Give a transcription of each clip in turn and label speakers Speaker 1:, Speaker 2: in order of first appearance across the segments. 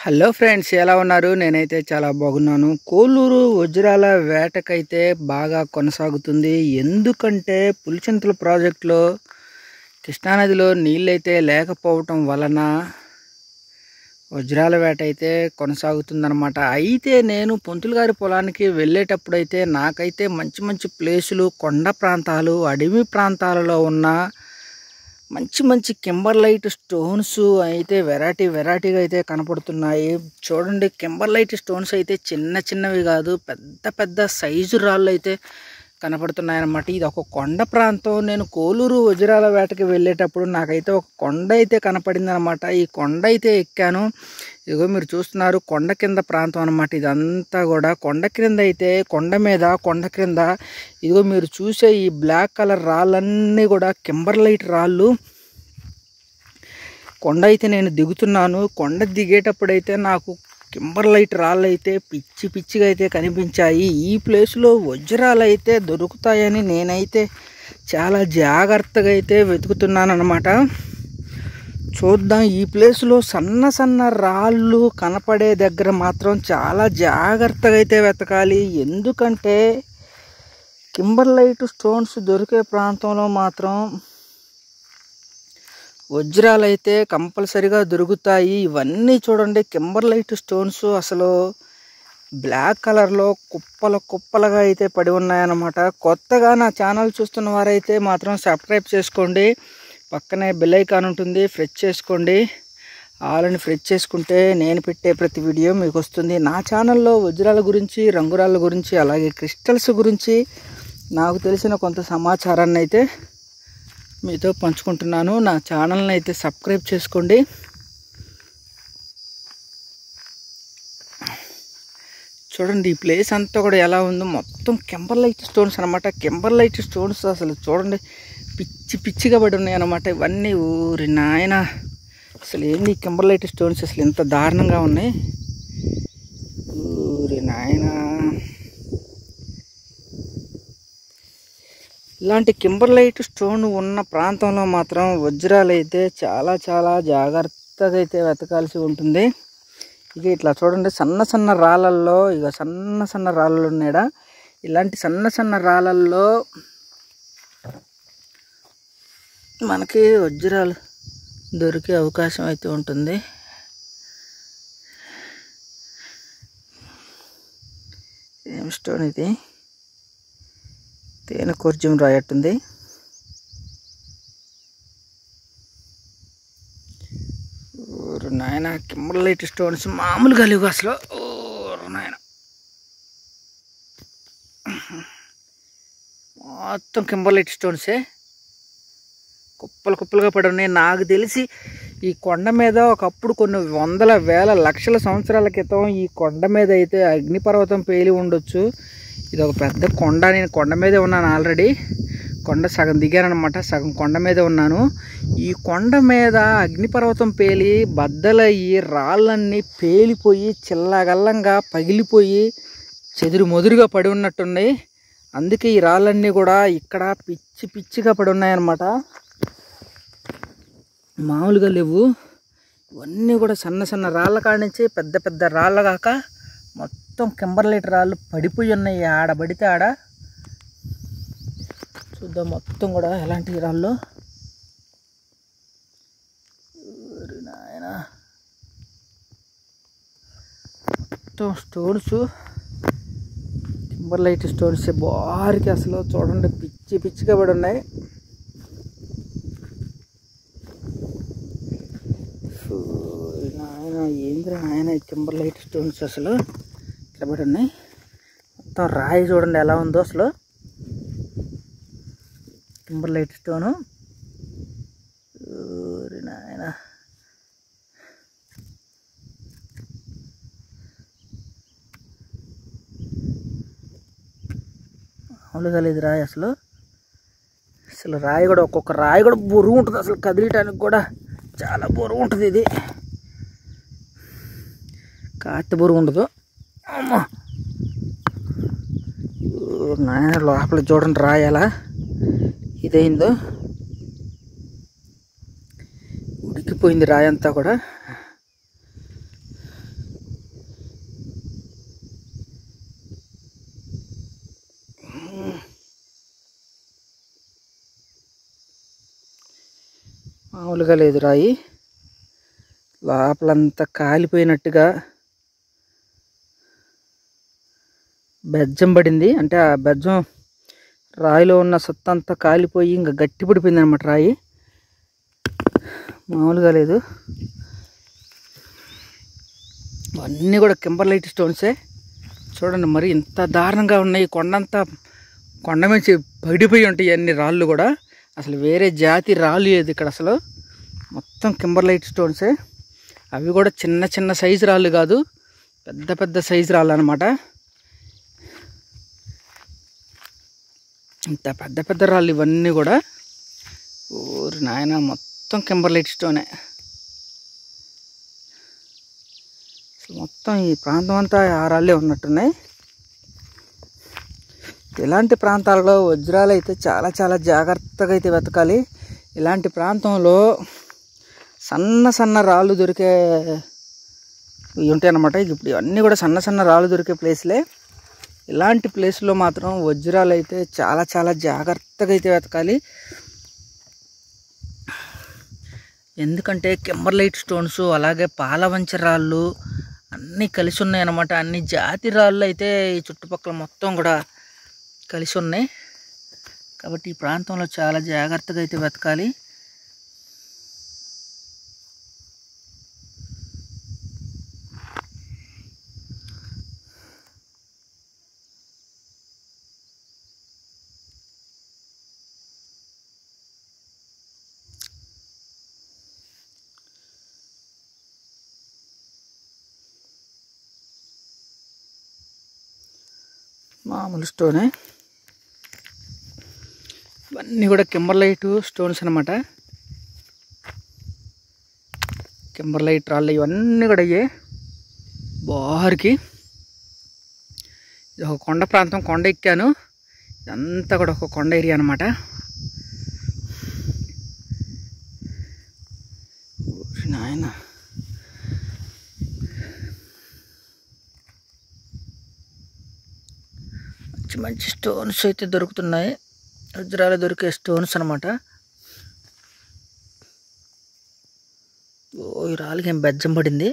Speaker 1: Hello friends, ఎలా ఉన్నారు? నేనైతే చాలా బాగున్నాను. కోలూరు వజ్రాల వేటకైతే బాగా కొనసాగుతుంది. ఎందుకంటే పులిచింతల ప్రాజెక్టులో కృష్ణానదిలో నీళ్ళైతే లేకపోవటం వలన వజ్రాల వేట అయితే కొనసాగుతుందన్నమాట. అయితే నేను పొంతులు గారి పొలానికి వెళ్ళేటప్పుడు అయితే నాకైతే మంచి మంచి ప్లేసులు, కొండ ప్రాంతాలు, అడవి ప్రాంతాలలో ఉన్న మంచి మంచి కింబర్లైట్ స్టోన్స్ అయితే వెరైటీగా అయితే కనపడుతున్నాయి. చూడండి, కింబర్లైట్ స్టోన్స్ అయితే చిన్న చిన్నవి కాదు, పెద్ద పెద్ద సైజు రాళ్ళు అయితే కనపడుతున్నాయి అన్నమాట. ఇది ఒక కొండ ప్రాంతం. నేను కోలూరు వజ్రాల వేటకి వెళ్ళేటప్పుడు నాకైతే ఒక కొండ అయితే కనపడింది అనమాట. ఈ కొండ అయితే ఎక్కాను. ఇదిగో మీరు చూస్తున్నారు, కొండ కింద ప్రాంతం అనమాట. ఇదంతా కూడా కొండ క్రింద అయితే కొండ క్రింద ఇదిగో మీరు చూసే ఈ బ్లాక్ కలర్ రాళ్ళన్నీ కూడా కింబర్లైట్ రాళ్ళు. కొండ అయితే నేను దిగుతున్నాను. కొండ దిగేటప్పుడైతే నాకు కింబర్లైట్ రాళ్ళు అయితే పిచ్చిగా అయితే కనిపించాయి. ఈ ప్లేస్లో వజ్రాలు అయితే దొరుకుతాయని నేనైతే చాలా జాగ్రత్తగా అయితే వెతుకుతున్నాను అనమాట. చూద్దాం, ఈ ప్లేస్లో సన్న రాళ్ళు కనపడే దగ్గర మాత్రం చాలా జాగ్రత్తగా అయితే వెతకాలి. ఎందుకంటే కింబర్లైట్ స్టోన్స్ దొరికే ప్రాంతంలో మాత్రం వజ్రాలు అయితే కంపల్సరిగా దొరుకుతాయి. ఇవన్నీ చూడండి, కింబర్లైట్ స్టోన్స్ అసలు బ్లాక్ కలర్లో కుప్పలుగా అయితే పడి ఉన్నాయన్నమాట. కొత్తగా నా ఛానల్ చూస్తున్న వారైతే మాత్రం సబ్స్క్రైబ్ చేసుకోండి. పక్కనే బెల్ ఐకాన్ ఉంటుంది, ప్రెస్ చేసుకోండి. ఆల్ని ప్రెస్ చేసుకుంటే నేను పెట్టే ప్రతి వీడియో మీకు వస్తుంది. నా ఛానల్లో వజ్రాల గురించి, రంగురాళ్ళ గురించి, అలాగే క్రిస్టల్స్ గురించి నాకు తెలిసిన కొంత సమాచారాన్ని అయితే మీతో పంచుకుంటున్నాను. నా ఛానల్ని అయితే సబ్స్క్రైబ్ చేసుకోండి. చూడండి, ఈ ప్లేస్ అంతా కూడా ఎలా ఉందో, మొత్తం కింబర్లైట్ స్టోన్స్ అనమాట. కింబర్లైట్ స్టోన్స్ అసలు చూడండి పిచ్చిగా పడి ఉన్నాయి అన్నమాట. ఇవన్నీ ఊరి నాయన, అసలు ఏంది కింబర్లైట్ స్టోన్స్ అసలు ఎంత దారుణంగా ఉన్నాయి. ఊరి నాయన, ఇలాంటి కింబర్లైట్ స్టోన్ ఉన్న ప్రాంతంలో మాత్రం వజ్రాలు అయితే చాలా జాగ్రత్తగా అయితే వెతకాల్సి ఉంటుంది. ఇక ఇట్లా చూడండి, సన్న రాళ్ళల్లో, ఇక సన్న రాళ్ళు ఉన్నాయా, ఇలాంటి సన్న రాళ్ళల్లో మనకి వజ్రాలు దొరికే అవకాశం అయితే ఉంటుంది. ఏం స్టోన్ ఇది? తేనె కొర్జం రాయట్టుంది. ఓరు నాయన, కింబర్లైట్ స్టోన్స్ మామూలుగా లేవు అసలు. ఓరు నాయన, మొత్తం కింబర్లైట్ స్టోన్సే కుప్పలుగా పడి ఉన్నాయి. నాకు తెలిసి ఈ కొండ మీద ఒకప్పుడు కొన్ని వందల వేల లక్షల సంవత్సరాల క్రితం ఈ కొండ మీద అయితే అగ్నిపర్వతం పేలి ఉండొచ్చు. ఇది ఒక పెద్ద కొండ. నేను కొండ మీదే ఉన్నాను ఆల్రెడీ. కొండ సగం దిగానమాట, సగం కొండ మీదే ఉన్నాను. ఈ కొండ మీద అగ్నిపర్వతం పేలి బద్దలయ్యి రాళ్ళన్నీ పేలిపోయి చిల్లగల్లంగా పగిలిపోయి చెదురుమొదురుగా పడి ఉన్నట్టున్నాయి. అందుకే ఈ రాళ్ళన్నీ కూడా ఇక్కడ పిచ్చిగా పడి ఉన్నాయన్నమాట. మామూలుగా లేవు. ఇవన్నీ కూడా సన్న రాళ్ళ కాడి నుంచి పెద్ద రాళ్ళ కాక మొత్తం కింబర్లైట్ రాళ్ళు పడిపోయి ఉన్నాయి. ఆడబడితే ఆడ. చూద్దాం మొత్తం కూడా ఎలాంటి రాళ్ళు. నాయన, మొత్తం స్టోన్స్, కింబర్లైట్ స్టోన్స్ బారికి అసలు చూడండి పిచ్చిగా పడి ఉన్నాయి. నాయన, ఏంద్రా నాయన, కింబర్లైట్ స్టోన్స్ అసలు ఇట్లా పడి ఉన్నాయి. మొత్తం రాయి చూడండి ఎలా ఉందో అసలు. Kimberlite stone. నాయన, మామూలుగా లేదు రాయి అసలు. రాయి కూడా, ఒక్కొక్క రాయి కూడా బరువు ఉంటుంది అసలు, కదిలియటానికి కూడా చాలా బరువు ఉంటుంది. ఇది కాస్త బరువు ఉండదు. అమ్మా నాయన, లోపల చూడండి రాయి ఎలా ఇదైందో. ఉడికిపోయింది రాయి అంతా కూడా. మామూలుగా లేదు రాయి. లోపలంతా కాలిపోయినట్టుగా బెజ్జం పడింది. అంటే ఆ బెజ్జం రాయిలో ఉన్న సత్తంతా కాలిపోయి ఇంకా గట్టి పడిపోయింది అనమాట రాయి. మామూలుగా లేదు. అన్నీ కూడా కింబర్లైట్ స్టోన్సే. చూడండి మరి ఇంత దారుణంగా ఉన్నాయి. కొండ నుంచి పడిపోయి ఉంటాయి అన్ని రాళ్ళు కూడా. అసలు వేరే జాతి రాళ్ళు లేదు ఇక్కడ. అసలు మొత్తం కింబర్లైట్ స్టోన్సే. అవి కూడా చిన్న చిన్న సైజు రాళ్ళు కాదు, పెద్ద పెద్ద సైజు రాళ్ళు అనమాట. ఇంత పెద్ద పెద్ద రాళ్ళు ఇవన్నీ కూడా. ఊరి నాయన మొత్తం కింబర్లైట్ స్టోనే. అసలు మొత్తం ఈ ప్రాంతం అంతా ఆ రాళ్ళే ఉన్నట్టున్నాయి. ఇలాంటి ప్రాంతాలలో వజ్రాలు అయితే చాలా చాలా జాగ్రత్తగా అయితే వెతకాలి. ఇలాంటి ప్రాంతంలో సన్న సన్న రాళ్ళు దొరికే ఉంటాయి అన్నమాట. ఇప్పుడు ఇవన్నీ కూడా సన్న సన్న రాళ్ళు దొరికే ప్లేస్లే. ఇలాంటి ప్లేస్లో మాత్రం వజ్రాలు అయితే చాలా చాలా జాగ్రత్తగా అయితే వెతకాలి. ఎందుకంటే కింబర్లైట్ స్టోన్స్ అలాగే పాలవంచ రాళ్ళు అన్నీ కలిసి ఉన్నాయి అన్నమాట. అన్ని జాతి రాళ్ళు అయితే ఈ చుట్టుపక్కల మొత్తం కూడా కలిసి ఉన్నాయి. కాబట్టి ఈ ప్రాంతంలో చాలా జాగ్రత్తగా అయితే వెతకాలి. మామూలు స్టోనే. ఇవన్నీ కూడా కింబర్లైట్ స్టోన్స్ అనమాట. కింబర్లైట్ రాళ్ళు ఇవన్నీ కూడా అయ్యే బారికి. ఇది ఒక కొండ ప్రాంతం. కొండ ఎక్కాను. ఇదంతా కూడా ఒక కొండ ఏరియా అనమాట. నాయన మంచి మంచి స్టోన్స్ అయితే దొరుకుతున్నాయి. వజ్రాలు దొరికే స్టోన్స్ అనమాట. ఓ ఈ రాళ్ళకి ఏం బెజ్జం పడింది.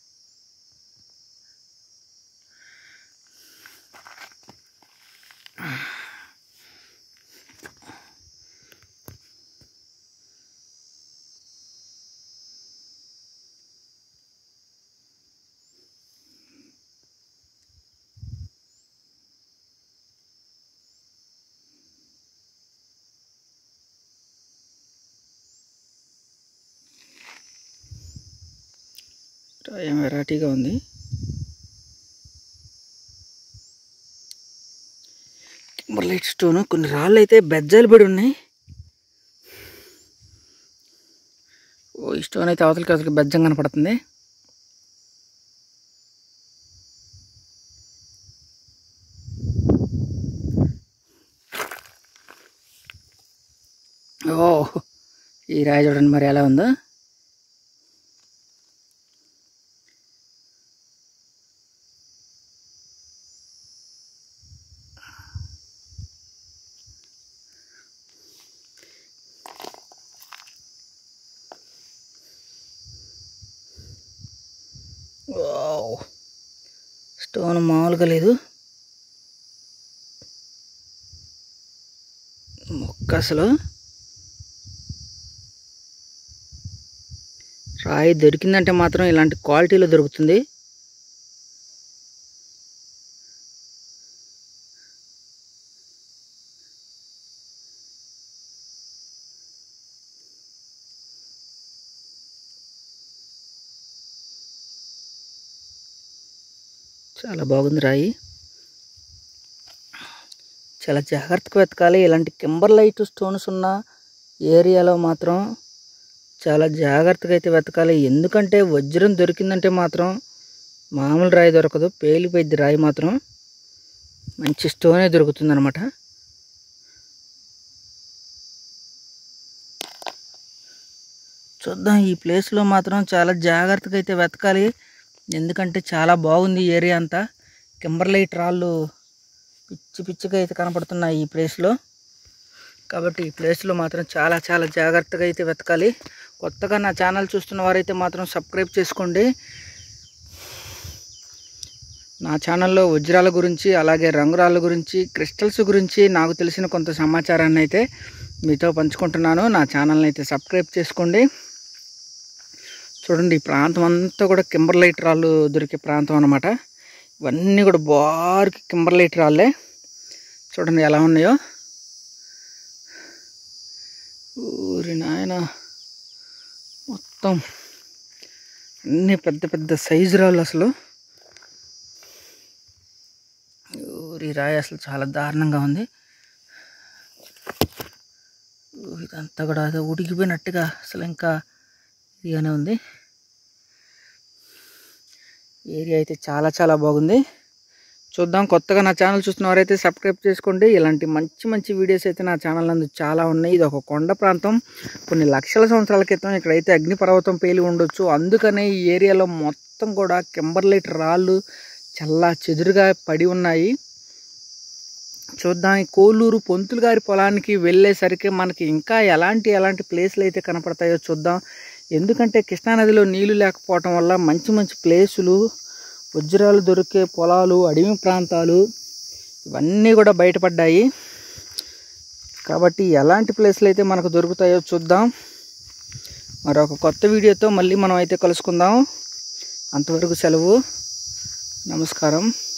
Speaker 1: ఏం వెరైటీగా ఉంది. Kimberlite stone. కొన్ని రాళ్ళు అయితే బెజ్జాలు పడి ఉన్నాయి. ఓ ఈ స్టోన్ అయితే అవతలకి అవతలకి బెజ్జం కనపడుతుంది. ఓ ఈ రాయి చూడండి మరి ఎలా ఉందో. స్టోన్ మామూలుగా లేదు. మొక్క అసలు రాయి దొరికిందంటే మాత్రం ఇలాంటి క్వాలిటీలో దొరుకుతుంది. చాలా బాగుంది రాయి. చాలా జాగ్రత్తగా వెతకాలి. ఇలాంటి కింబర్లైట్ స్టోన్స్ ఉన్న ఏరియాలో మాత్రం చాలా జాగ్రత్తగా అయితే వెతకాలి. ఎందుకంటే వజ్రం దొరికిందంటే మాత్రం మామూలు రాయి దొరకదు, పేలిపోయిద్ది రాయి మాత్రం. మంచి స్టోనే దొరుకుతుంది అనమాట. చూద్దాం. ఈ ప్లేస్లో మాత్రం చాలా జాగ్రత్తగా అయితే వెతకాలి. ఎందుకంటే చాలా బాగుంది ఏరియా అంతా. కింబర్లైట్ రాళ్ళు పిచ్చి పిచ్చిగా అయితే కనపడుతున్నాయి ఈ ప్లేస్లో. కాబట్టి ఈ ప్లేస్లో మాత్రం చాలా చాలా జాగ్రత్తగా అయితే వెతకాలి. కొత్తగా నా ఛానల్ చూస్తున్న వారైతే మాత్రం సబ్స్క్రైబ్ చేసుకోండి. నా ఛానల్లో వజ్రాల గురించి, అలాగే రంగురాళ్ళ గురించి, క్రిస్టల్స్ గురించి నాకు తెలిసిన కొంత సమాచారాన్ని అయితే మీతో పంచుకుంటున్నాను. నా ఛానల్ని అయితే సబ్స్క్రైబ్ చేసుకోండి. చూడండి, ఈ ప్రాంతం అంతా కూడా కింబర్లైట్ రాళ్ళు దొరికే ప్రాంతం అన్నమాట. ఇవన్నీ కూడా బార్కి కింబర్లైట్ రాళ్ళే. చూడండి ఎలా ఉన్నాయో. ఊరి నాయన, మొత్తం అన్నీ పెద్ద పెద్ద సైజు రాళ్ళు. అసలు ఊరి రాయి అసలు చాలా దారుణంగా ఉంది. ఇదంతా కూడా అదే ఉడికిపోయినట్టుగా అసలు ఇంకా ఇదిగానే ఉంది. ఏరియా అయితే చాలా చాలా బాగుంది. చూద్దాం. కొత్తగా నా ఛానల్ చూస్తున్నవారైతే సబ్స్క్రైబ్ చేసుకోండి. ఇలాంటి మంచి మంచి వీడియోస్ అయితే నా ఛానల్ నందు చాలా ఉన్నాయి. ఇది ఒక కొండ ప్రాంతం. కొన్ని లక్షల సంవత్సరాల క్రితం ఇక్కడైతే అగ్నిపర్వతం పేలి ఉండొచ్చు. అందుకనే ఈ ఏరియాలో మొత్తం కూడా కింబర్లైట్ రాళ్ళు చల్లా చెదురుగా పడి ఉన్నాయి. చూద్దాం. ఈ కోలూరు పొంతులు గారి పొలానికి వెళ్ళేసరికి మనకి ఇంకా ఎలాంటి ప్లేసులు అయితే కనపడతాయో చూద్దాం. ఎందుకంటే కృష్ణానదిలో నీళ్లు లేకపోవటం వల్ల మంచి మంచి ప్లేసులు, వజ్రాలు దొరికే పొలాలు, అడవి ప్రాంతాలు ఇవన్నీ కూడా బయటపడ్డాయి. కాబట్టి ఎలాంటి ప్లేసులు అయితే మనకు దొరుకుతాయో చూద్దాం. మరొక కొత్త వీడియోతో మళ్ళీ మనం అయితే కలుసుకుందాం. అంతవరకు సెలవు. నమస్కారం.